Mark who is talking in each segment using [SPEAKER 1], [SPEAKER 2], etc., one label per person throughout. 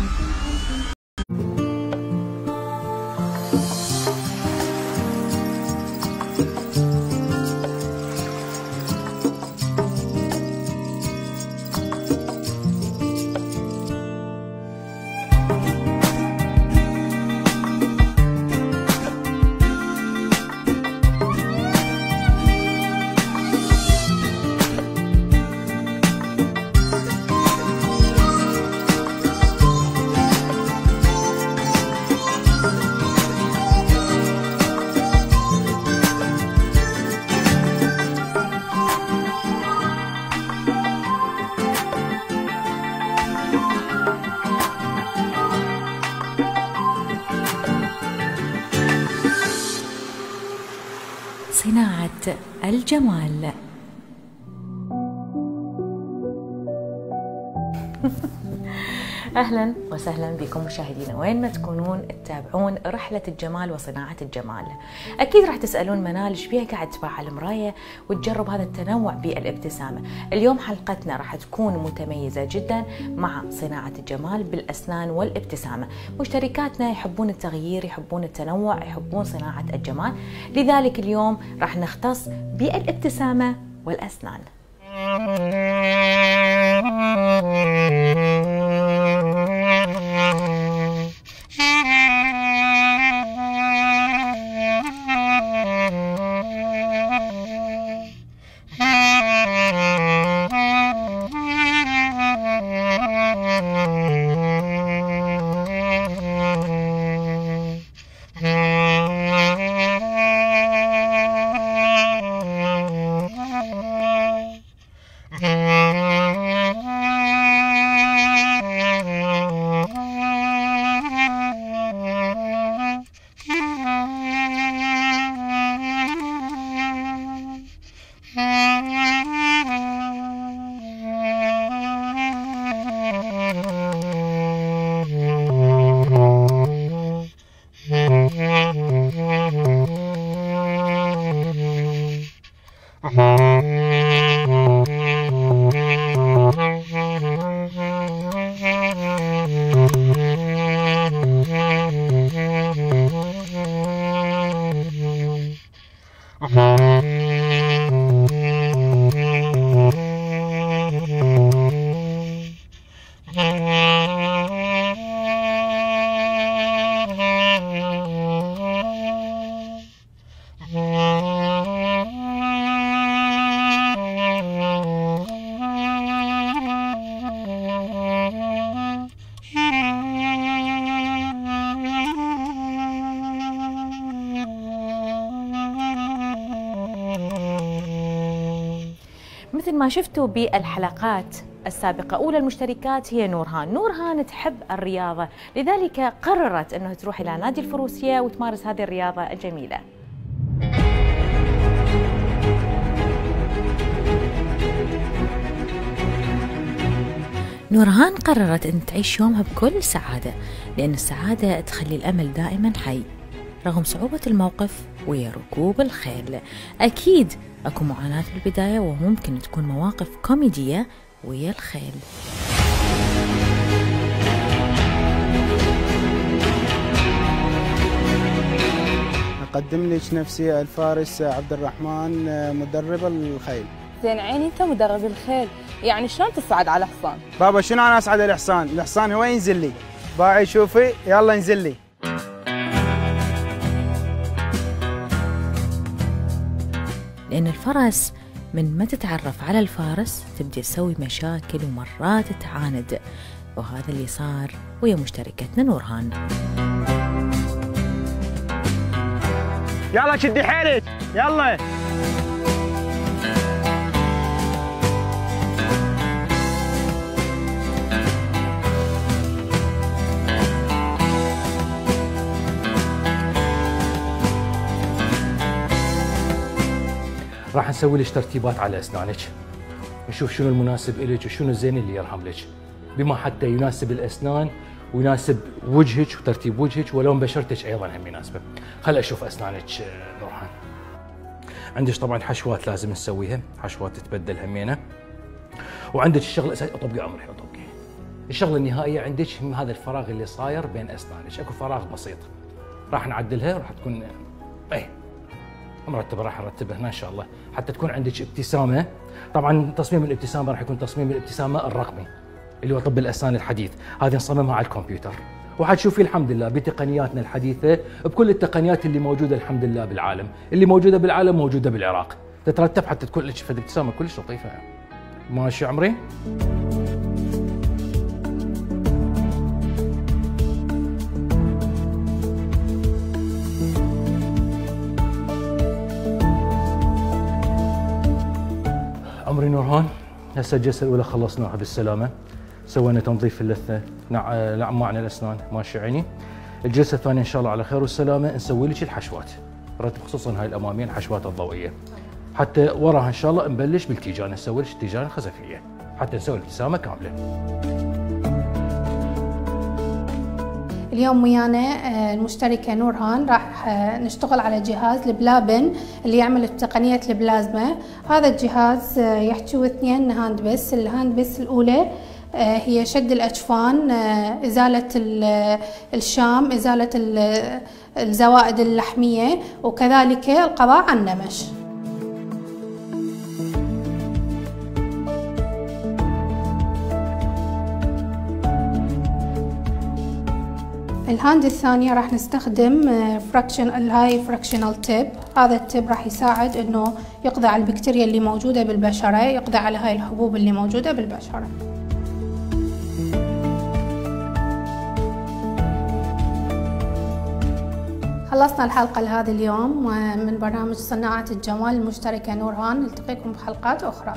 [SPEAKER 1] صناعة الجمال. أهلا وسهلا بكم مشاهدينا وين ما تكونون تتابعون رحلة الجمال وصناعة الجمال. أكيد راح تسألون منال ايش بيها قاعد تفعل المراية وتجرب هذا التنوع بالابتسامة. اليوم حلقتنا راح تكون متميزة جدا مع صناعة الجمال بالأسنان والابتسامة. مشتركاتنا يحبون التغيير، يحبون التنوع، يحبون صناعة الجمال، لذلك اليوم راح نختص بالابتسامة والأسنان. مثل ما شفتوا بالحلقات السابقة، أولى المشتركات هي نورهان. نورهان تحب الرياضة، لذلك قررت أنه تروح إلى نادي الفروسية وتمارس هذه الرياضة الجميلة. نورهان قررت أن تعيش يومها بكل سعادة، لأن السعادة تخلي الأمل دائما حي رغم صعوبة الموقف ويا ركوب الخيل. أكيد أكو معاناة في البداية وممكن تكون مواقف كوميدية ويا الخيل.
[SPEAKER 2] أقدم لك نفسي الفارس عبد الرحمن، مدرب الخيل.
[SPEAKER 3] زين عيني، أنت مدرب الخيل، يعني شلون تصعد على حصان؟
[SPEAKER 2] بابا شنو أنا أصعد على الحصان؟ الحصان هو ينزل لي. باعي شوفي، يلا ينزل لي.
[SPEAKER 1] لأن الفرس من ما تتعرف على الفارس تبدأ تسوي مشاكل ومرات تعاند، وهذا اللي صار ويا مشتركتنا نورهان.
[SPEAKER 2] يلا شدي حيلك، يلا.
[SPEAKER 4] راح نسوي لك ترتيبات على اسنانك، نشوف شنو المناسب لك وشنو الزين اللي يرهم لك، بما حتى يناسب الاسنان ويناسب وجهك وترتيب وجهك ولون بشرتك ايضا هم يناسبه. خل اشوف اسنانك نورهان. عندك طبعا حشوات لازم نسويها، حشوات تتبدل همينه، وعندك الشغله الاساسيه اطبقي عمري اطبقي. الشغله النهائيه عندك هذا الفراغ اللي صاير بين اسنانك، اكو فراغ بسيط راح نعدلها، راح تكون مرتبه، راح نرتبها هنا ان شاء الله حتى تكون عندك ابتسامه. طبعا تصميم الابتسامه راح يكون تصميم الابتسامه الرقمي اللي هو طب الاسنان الحديث، هذه نصممها على الكمبيوتر، وحتشوفي الحمد لله بتقنياتنا الحديثه، بكل التقنيات اللي موجوده الحمد لله بالعالم، اللي موجوده بالعالم موجوده بالعراق، تترتب حتى تكون لك ابتسامه كلش لطيفه. ماشي عمري؟ عمري نورهان، هسه الجلسه الاولى خلصناها بالسلامه، سوينا تنظيف اللثه، نعمعنا الاسنان، ماشي عيني. الجلسه الثانيه ان شاء الله على خير والسلامه نسوي لك الحشوات، رتب خصوصا هاي الاماميه الحشوات الضوئيه، حتى وراها ان شاء الله نبلش بالتيجان، نسوي لك التيجان الخزفيه حتى نسوي الابتسامه كامله.
[SPEAKER 5] اليوم ويانا المشتركة نورهان راح نشتغل على جهاز البلابن اللي يعمل بتقنية البلازما. هذا الجهاز يحتوي 2 هاند بس. الهاند بس الأولى هي شد الأجفان، إزالة الشام، إزالة الزوائد اللحمية، وكذلك القضاء على النمش. الهاند الثانية راح نستخدم الهاي فراكشنال تيب. هذا التيب راح يساعد انه يقضي على البكتيريا اللي موجودة بالبشرة، يقضي على هاي الحبوب اللي موجودة بالبشرة. خلصنا الحلقة لهذا اليوم من برنامج صناعة الجمال المشتركة نورهان. نلتقيكم بحلقات أخرى.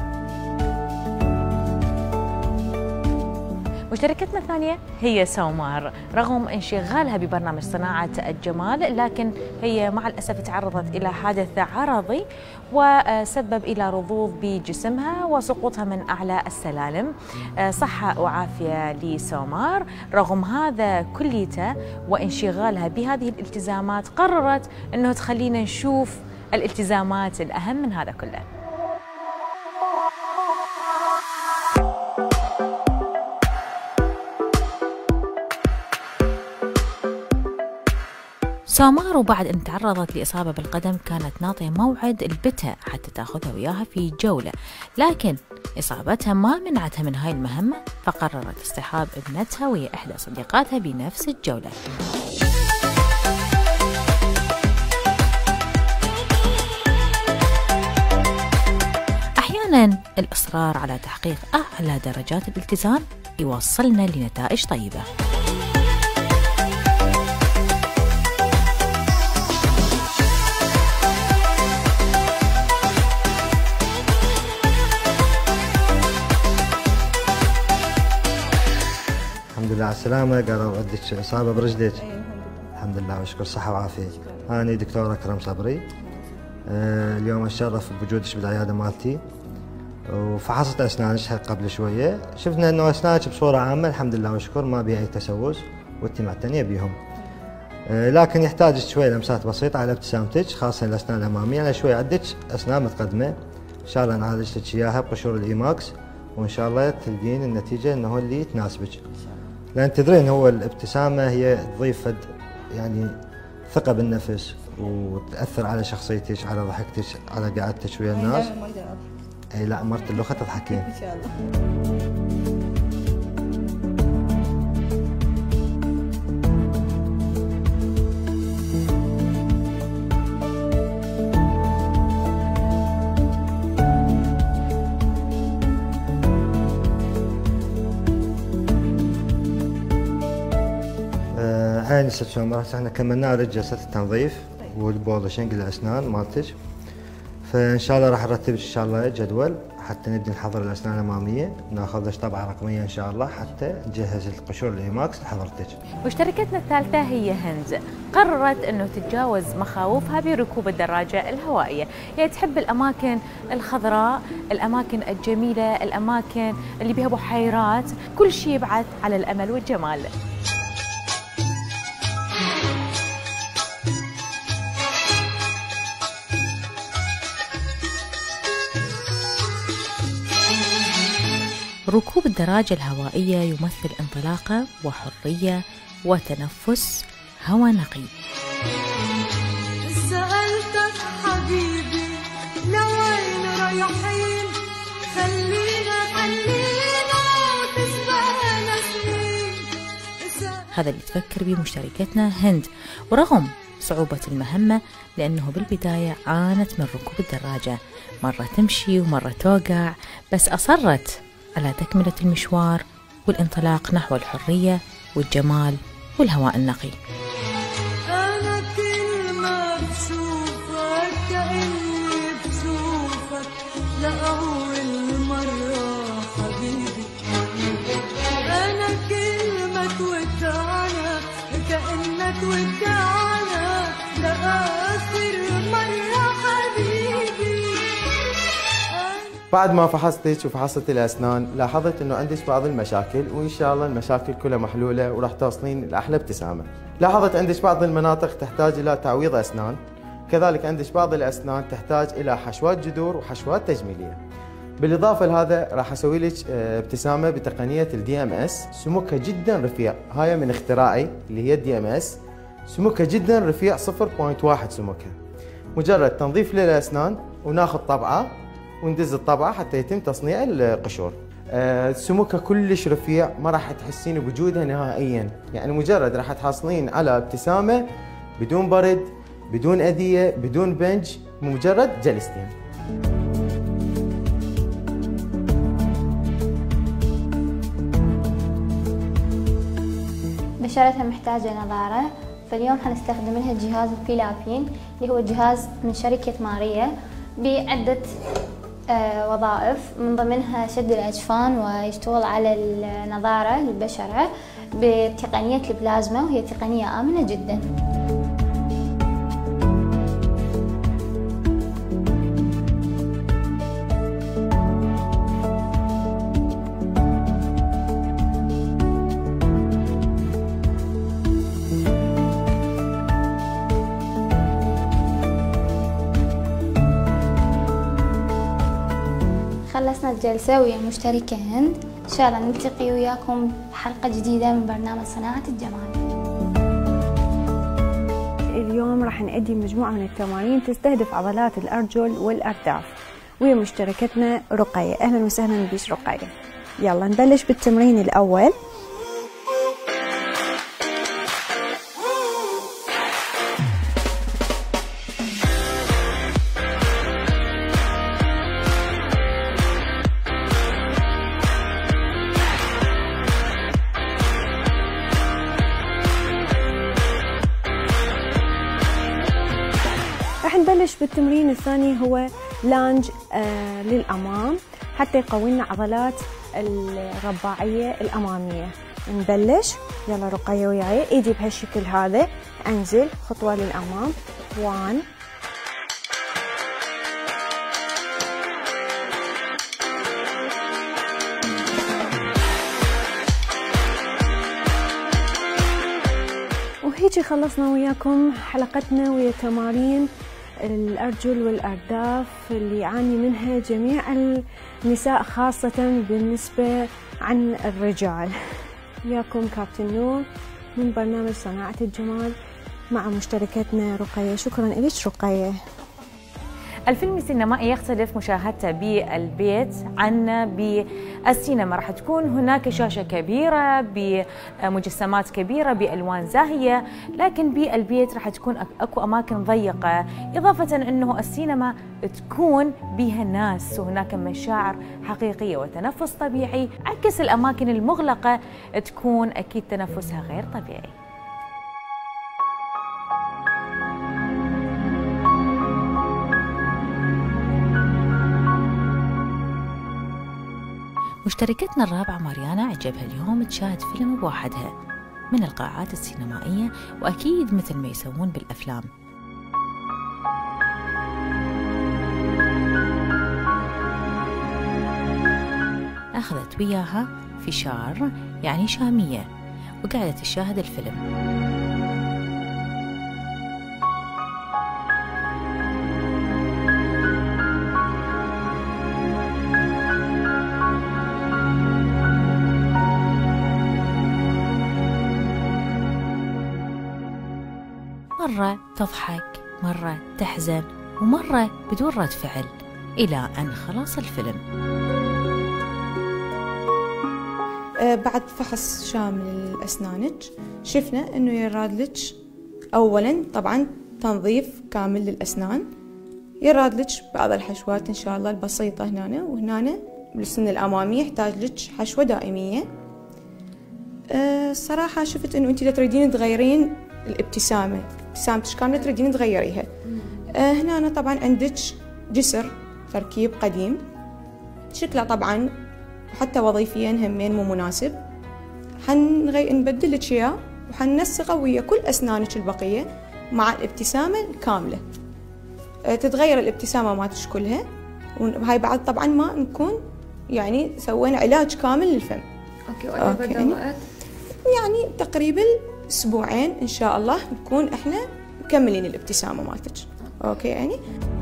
[SPEAKER 1] مشتركتنا الثانية هي سومار. رغم انشغالها ببرنامج صناعة الجمال، لكن هي مع الأسف تعرضت إلى حادث عرضي وسبب إلى رضوض بجسمها وسقوطها من أعلى السلالم. صحة وعافية لسومار. رغم هذا كليته وانشغالها بهذه الالتزامات، قررت أنه تخلينا نشوف الالتزامات الأهم من هذا كله. سومار وبعد أن تعرضت لإصابة بالقدم كانت ناطية موعد البتة حتى تأخذها وياها في جولة، لكن إصابتها ما منعتها من هاي المهمة، فقررت اصطحاب ابنتها وهي إحدى صديقاتها بنفس الجولة. أحيانا الإصرار على تحقيق أعلى درجات الالتزام يوصلنا لنتائج طيبة.
[SPEAKER 6] الحمد لله على السلامة. قالوا عندك إصابة برجلك؟ الحمد لله وشكر صحة وعافية. أنا دكتور أكرم صبري. اليوم أتشرف بوجودك بالعيادة مالتي، وفحصت أسنانك قبل شوية، شفنا إنه أسنانك بصورة عامة الحمد لله وشكر ما بها أي تسوس، وأنت معتنية بيهم، لكن يحتاج شوية لمسات بسيطة على ابتسامتك، خاصة الأسنان الأمامية، لأن شوي عندك أسنان متقدمة، إن شاء الله نعالج لك إياها بقشور الإيماكس، وإن شاء الله تلقين النتيجة إنه اللي تناسبك. لأن تدرين هو الابتسامة هي تضيف يعني ثقة بالنفس، وتأثر على شخصيتك، على ضحكتك، على قعدتك ويا الناس. اي لا، مرت اللخة تضحكين ان شاء الله. هاي ست سومر، احنا كملنا جلسة التنظيف والبولشنج للاسنان مالتك، فان شاء الله راح نرتب ان شاء الله جدول حتى نبدي نحضر الاسنان الاماميه، ناخذ لك طبعه رقميه ان شاء الله حتى نجهز القشور الايماكس لحضرتك.
[SPEAKER 1] مشتركتنا الثالثه هي هند. قررت انه تتجاوز مخاوفها بركوب الدراجه الهوائيه، هي تحب الاماكن الخضراء، الاماكن الجميله، الاماكن اللي بها بحيرات، كل شيء يبعث على الامل والجمال. ركوب الدراجة الهوائية يمثل انطلاقة وحرية وتنفس هواء نقي.
[SPEAKER 7] سألتك حبيبي لوين رايحين، خلينا وتسبقنا سنين.
[SPEAKER 1] هذا اللي تفكر به مشتركتنا هند، ورغم صعوبة المهمة لأنه بالبداية عانت من ركوب الدراجة، مرة تمشي ومرة توقع، بس أصرت على تكملة المشوار والانطلاق نحو الحرية والجمال والهواء النقي.
[SPEAKER 7] أنا كل ما بشوفك كأني بشوفك لأول مرة حبيبي، أنا كل ما توقعنا كأنك وقعنا لآخر مرة حبيبي.
[SPEAKER 8] بعد ما فحصتك وفحصت الأسنان لاحظت أنه عندك بعض المشاكل، وإن شاء الله المشاكل كلها محلولة وراح توصلين لأحلى ابتسامة. لاحظت عندك بعض المناطق تحتاج إلى تعويض أسنان، كذلك عندك بعض الأسنان تحتاج إلى حشوات جذور وحشوات تجميلية. بالإضافة لهذا راح أسوي لك ابتسامة بتقنية DMS، سمكها جدا رفيع، هاي من اختراعي اللي هي DMS، سمكها جدا رفيع 0.1 سمكها. مجرد تنظيف للأسنان وناخذ طبعة وندز الطبعة حتى يتم تصنيع القشور. سمكها كلش رفيع، ما راح تحسين بوجودها نهائيا، يعني مجرد راح تحصلين على ابتسامة بدون برد، بدون أذية، بدون بنج، مجرد جلستين.
[SPEAKER 9] بشرتها محتاجة نظارة، فاليوم حنستخدم لها جهاز البيلابين اللي هو جهاز من شركة ماريا بعدة وظائف، من ضمنها شد الأجفان ويشتغل على النظارة للبشرة بتقنية البلازما، وهي تقنية آمنة جدا. خلصنا الجلسة ويا المشتركة هند، إن شاء الله نلتقي وياكم بحلقة جديدة من برنامج صناعة الجمال.
[SPEAKER 10] اليوم راح نأدي مجموعة من التمارين تستهدف عضلات الأرجل والأرداف ويا مشتركتنا رقية. أهلا وسهلا بيش رقية. يلا نبلش بالتمرين الأول. راح نبلش بالتمرين الثاني، هو لانج للأمام حتى يقوي لنا عضلات الرباعية الأمامية. نبلش. يلا رقية وياي، ايدي بهالشكل هذا، انزل خطوة للأمام، 1 وهيجي خلصنا وياكم حلقتنا ويا تمارين الأرجل والأرداف اللي يعاني منها جميع النساء، خاصة بالنسبة عن الرجال. وياكم كابتن نور من برنامج صناعة الجمال مع مشتركتنا رقية. شكرا لك رقية.
[SPEAKER 1] الفيلم السينمائي يختلف مشاهدته بالبيت عن بالسينما، راح تكون هناك شاشة كبيرة بمجسمات كبيرة بألوان زاهية، لكن بالبيت راح تكون أكو أماكن ضيقة، إضافة أنه السينما تكون بها ناس وهناك مشاعر حقيقية وتنفس طبيعي، عكس الأماكن المغلقة تكون أكيد تنفسها غير طبيعي. مشتركتنا الرابعة ماريانا عجبها اليوم تشاهد فيلم بوحدها من القاعات السينمائية، وأكيد مثل ما يسوون بالأفلام. أخذت وياها فشار يعني شامية وقعدت تشاهد الفيلم. مرة تضحك، مرة تحزن، ومرة بدون رد فعل، إلى أن خلص الفيلم.
[SPEAKER 11] بعد فحص شامل لأسنانك شفنا أنه يرادلك أولا طبعا تنظيف كامل للأسنان، يرادلك بعض الحشوات إن شاء الله البسيطة هنا وهنا بالسن الأمامية يحتاج لك حشوة دائمية. صراحة شفت أنه أنت تريدين تغيرين الابتسامة، ابتسامتك كاملة تريدين تغيريها. هنا طبعا عندك جسر تركيب قديم شكله طبعا وحتى وظيفيا همين مو مناسب، نبدل لك اياه وحننسقه ويا كل اسنانك البقيه مع الابتسامه الكامله. تتغير الابتسامه مالتك كلها، وهاي بعد طبعا ما نكون يعني سوينا علاج كامل للفم.
[SPEAKER 12] اوكي.
[SPEAKER 11] يعني تقريبا اسبوعين ان شاء الله نكون احنا مكملين الابتسامه مالتك. اوكي يعني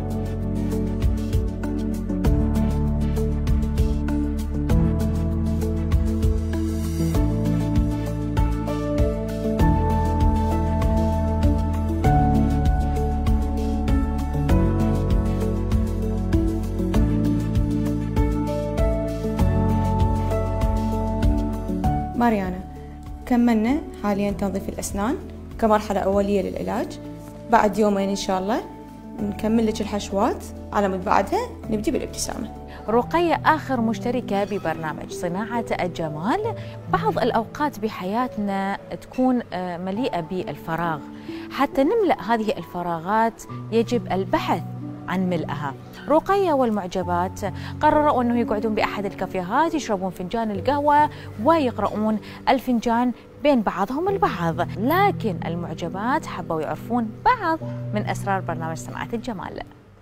[SPEAKER 11] ماريانا، كملنا حاليا تنظيف الأسنان كمرحلة أولية للعلاج. بعد يومين إن شاء الله نكمل لك الحشوات، على مود بعدها نبدي بالابتسامة.
[SPEAKER 1] رقية آخر مشتركة ببرنامج صناعة الجمال. بعض الأوقات بحياتنا تكون مليئة بالفراغ، حتى نملأ هذه الفراغات يجب البحث عن ملئها. رقية والمعجبات قرروا أنه يقعدون بأحد الكافيهات يشربون فنجان القهوة ويقرؤون الفنجان بين بعضهم البعض، لكن المعجبات حبوا يعرفون بعض من أسرار برنامج صناعة الجمال.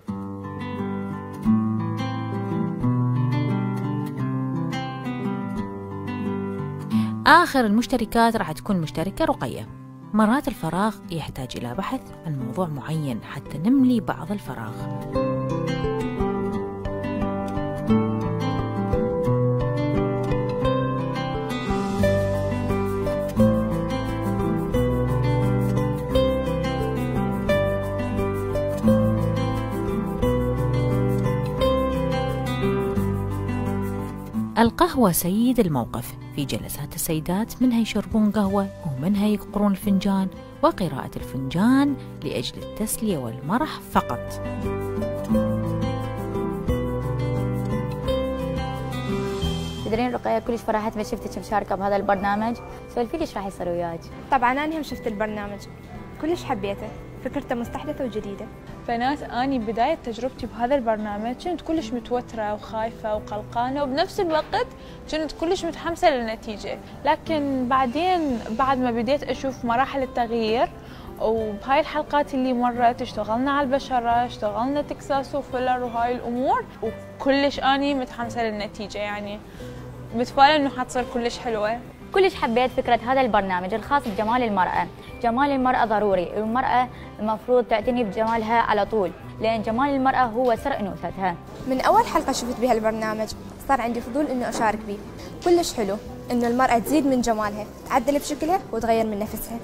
[SPEAKER 1] آخر المشتركات راح تكون مشتركة رقية. مرات الفراغ يحتاج إلى بحث عن موضوع معين حتى نملي بعض الفراغ. القهوة سيد الموقف. في جلسات السيدات منها يشربون قهوة ومنها يقرون الفنجان، وقراءة الفنجان لأجل التسلية والمرح فقط.
[SPEAKER 12] تدرين رقية كلش فرحت بس شفتك مشاركة بهذا البرنامج، سولفي لي ايش راح يصير وياك؟
[SPEAKER 13] طبعا أنا هم شفت البرنامج كلش حبيته، فكرته مستحدثة وجديدة.
[SPEAKER 3] بنات أني بداية تجربتي بهذا البرنامج كنت كلش متوترة وخايفة وقلقانة، وبنفس الوقت كنت كلش متحمسة للنتيجة، لكن بعدين بعد ما بديت أشوف مراحل التغيير وبهاي الحلقات اللي مرت اشتغلنا على البشرة، اشتغلنا تكساس وفيلر وهاي الأمور، وكلش أني متحمسة للنتيجة، يعني متفائلة إنه حتصير كلش حلوة.
[SPEAKER 12] كلش حبيت فكرة هذا البرنامج الخاص بجمال المرأة. جمال المرأة ضروري، والمرأة المفروض تعتني بجمالها على طول، لأن جمال المرأة هو سر أنوثتها.
[SPEAKER 13] من أول حلقة شفت بها البرنامج صار عندي فضول إنه أشارك به. كلش حلو إنه المرأة تزيد من جمالها، تعدل بشكلها وتغير من نفسها.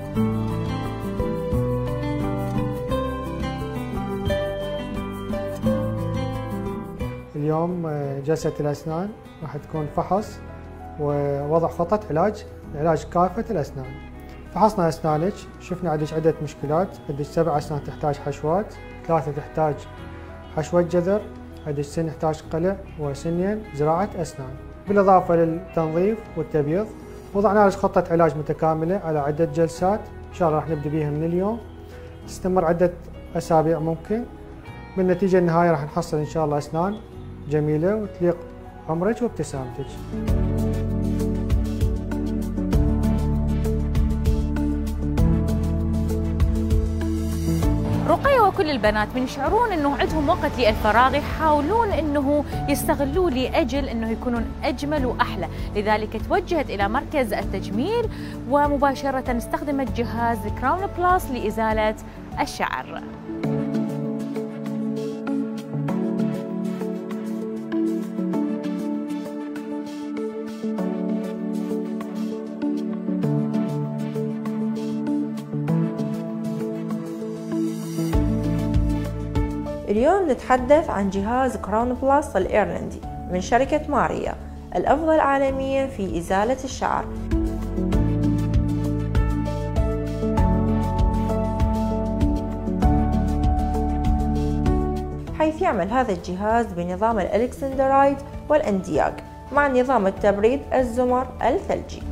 [SPEAKER 14] اليوم جلسة الأسنان راح تكون فحص ووضع خطة علاج كافة الأسنان. فحصنا أسنانك، شفنا عندك عدة مشكلات، عندك 7 أسنان تحتاج حشوات، 3 تحتاج حشوة جذر، عندك سن يحتاج قلع، وسنين زراعة أسنان، بالإضافة للتنظيف والتبييض. وضعنا لك خطة علاج متكاملة على عدة جلسات، إن شاء الله راح نبدأ بيها من اليوم، تستمر عدة أسابيع ممكن. بالنتيجة النهائية راح نحصل إن شاء الله أسنان جميلة وتليق عمرك وابتسامتك.
[SPEAKER 1] رقية وكل البنات من يشعرون انه عندهم وقت للفراغ يحاولون انه يستغلوه لاجل انه يكونون اجمل واحلى، لذلك توجهت الى مركز التجميل ومباشرة استخدمت جهاز كراون بلاس لازالة الشعر.
[SPEAKER 15] اليوم نتحدث عن جهاز كراون بلس الإيرلندي من شركة ماريا، الأفضل عالميا في إزالة الشعر. حيث يعمل هذا الجهاز بنظام الألكسندرايد والأندياج مع نظام التبريد الزمر الثلجي.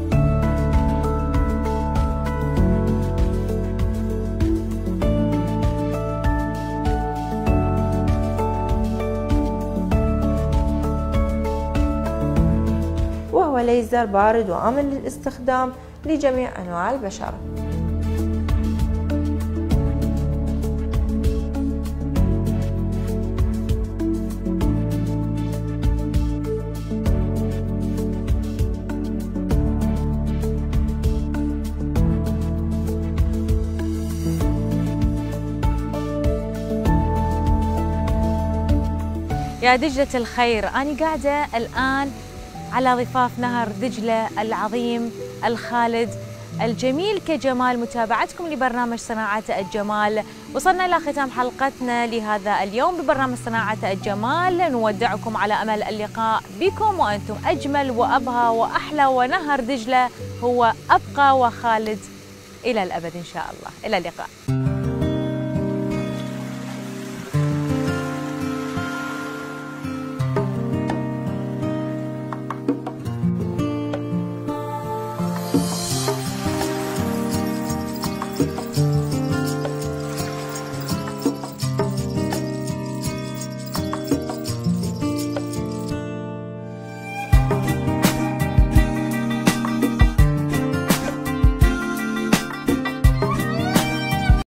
[SPEAKER 15] وهو ليزر بارد وآمن للاستخدام لجميع أنواع البشرة.
[SPEAKER 1] يا دجلة الخير، أنا قاعدة الآن على ضفاف نهر دجلة العظيم الخالد الجميل كجمال. متابعتكم لبرنامج صناعة الجمال. وصلنا إلى ختام حلقتنا لهذا اليوم ببرنامج صناعة الجمال. نودعكم على أمل اللقاء بكم وأنتم أجمل وأبهى وأحلى، ونهر دجلة هو أبقى وخالد إلى الأبد إن شاء الله. إلى اللقاء.